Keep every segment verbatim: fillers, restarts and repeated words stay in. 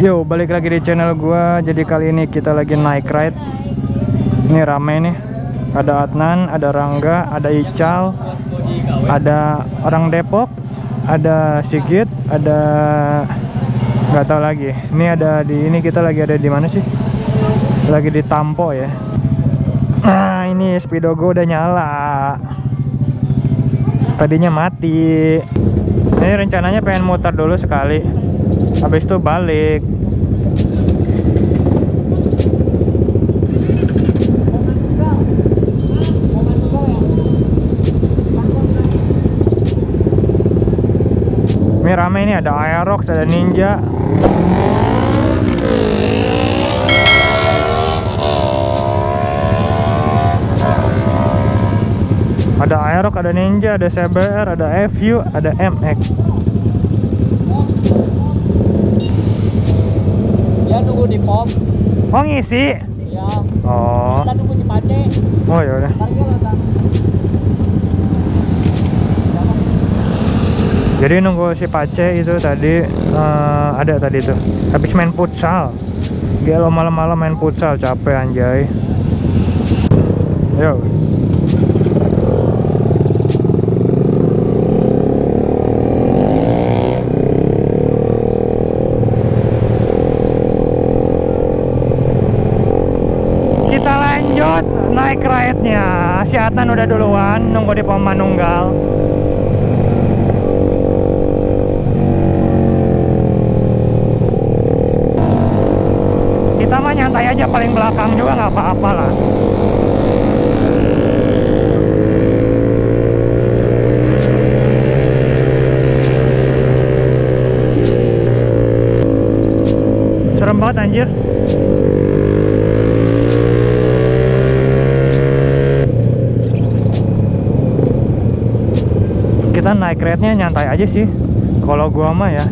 Yo, balik lagi di channel gua. Jadi kali ini kita lagi naik ride. Ini rame nih. Ada Adnan, ada Rangga, ada Ical, ada orang Depok, ada Sigit, ada nggak tahu lagi. Ini ada di ini kita lagi ada di mana sih? Lagi di Tampo ya. Nah, ini speedo gua udah nyala. Tadinya mati. Ini rencananya pengen muter dulu sekali. Habis itu balik. Ini rame, ini ada Aerox, ada Ninja. Ada Aerox, ada Ninja, ada C B R, ada F U, ada M X. Ya nunggu di pom. Oh, ngisi? Ya. Oh. Kita nunggu si Pace. Oh ya udah. Jadi nunggu si Pace itu tadi uh, ada tadi tuh. Habis main futsal. Dia lo malam-malam main futsal, capek anjay. Yo. Kita lanjut naik ride-nya. Si Adnan udah duluan nunggu di pom Manunggal. Kita mah nyantai aja, paling belakang juga nggak apa-apa lah. Serem banget anjir. Kita naik ride-nya nyantai aja sih. Kalau gua mah ya.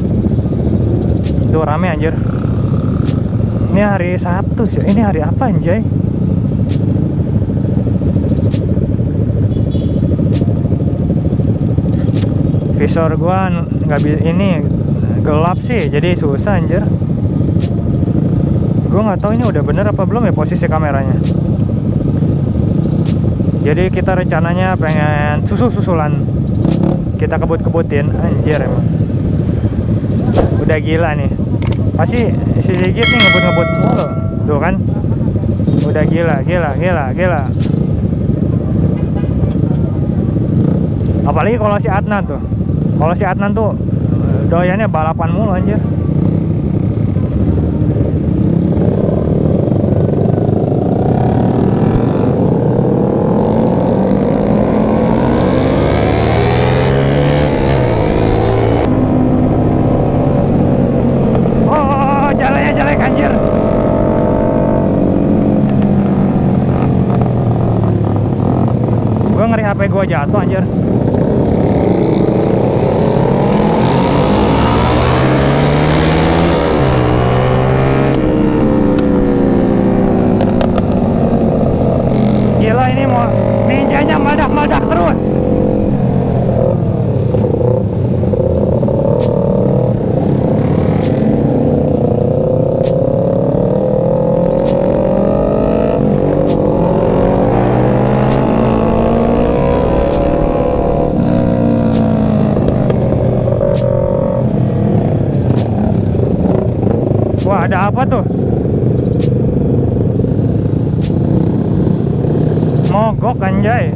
Tuh rame anjir. Ini hari Sabtu sih. Ini hari apa anjay? Visor gua nggak bisa, ini gelap sih, jadi susah anjir. Gua nggak tahu ini udah bener apa belum ya posisi kameranya. Jadi kita rencananya pengen susul-susulan. Kita kebut-kebutin anjir emang. Udah gila nih. Pasti si Sigit nih ngebut-ngebut mulu. Tuh kan. Udah gila, gila, gila, gila. Apalagi kalau si Adnan tuh. Kalau si Adnan tuh doyannya balapan mulu anjir. H P gua jatuh anjir. Gila, ini mau ninjanya meledak-meledak terus. Wah, ada apa tuh? Mogok anjay.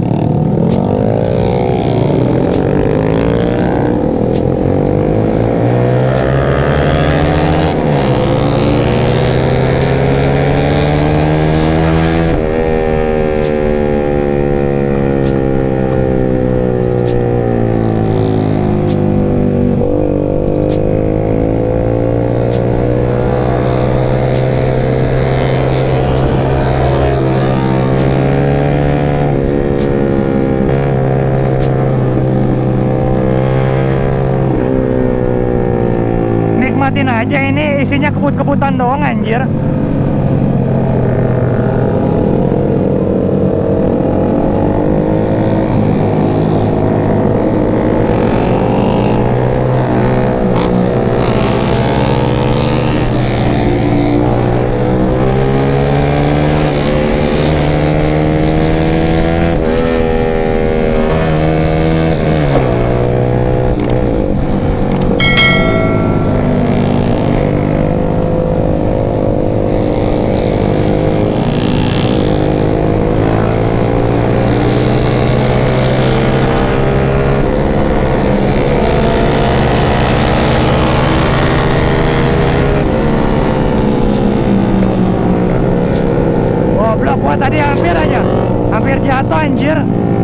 Nikmatin aja, ini isinya kebut-kebutan doang anjir. jatuh anjir.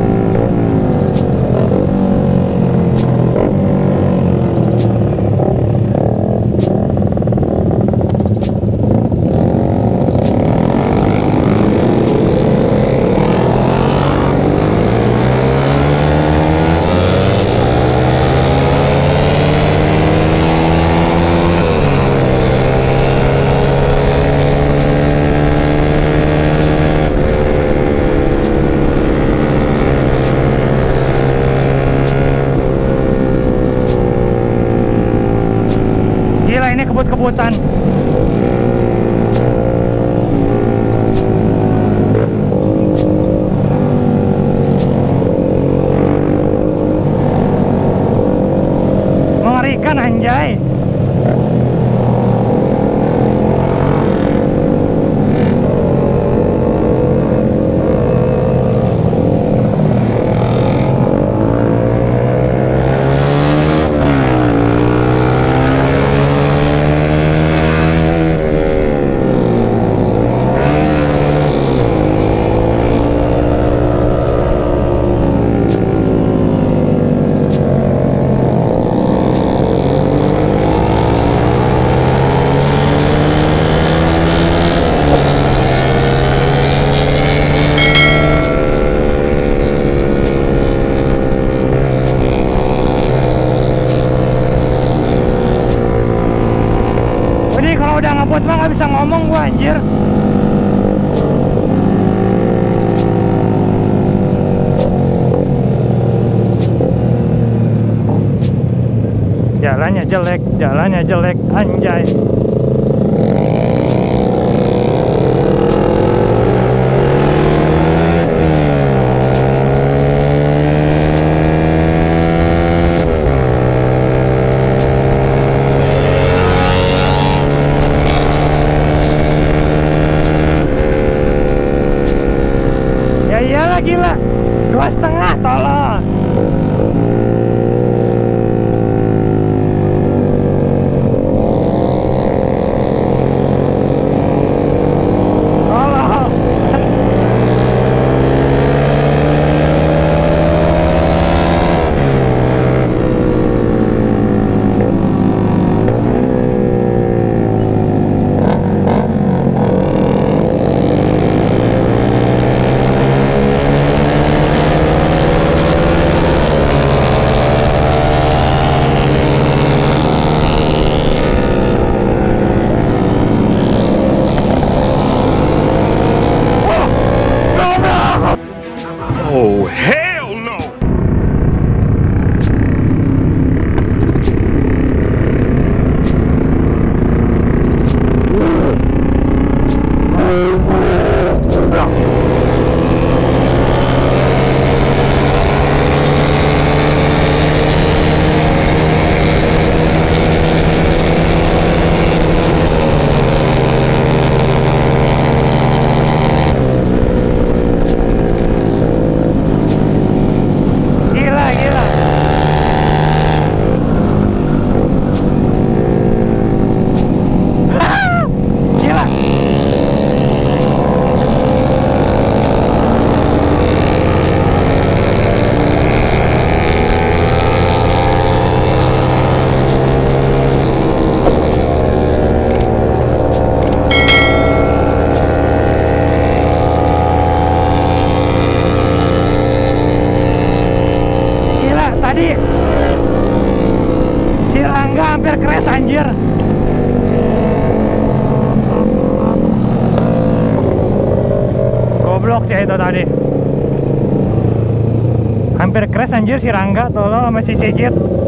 Ini kebut-kebutan. Mengerikan anjay. Udah ngebut mah nggak bisa ngomong gua anjir. Jalannya jelek, jalannya jelek anjay. Gila, dua setengah tolong. Tolong. Oh, hell no! Tadi si Rangga hampir crash anjir. Goblok sih itu tadi. Hampir crash anjir si Rangga, tolong sama si Sigit.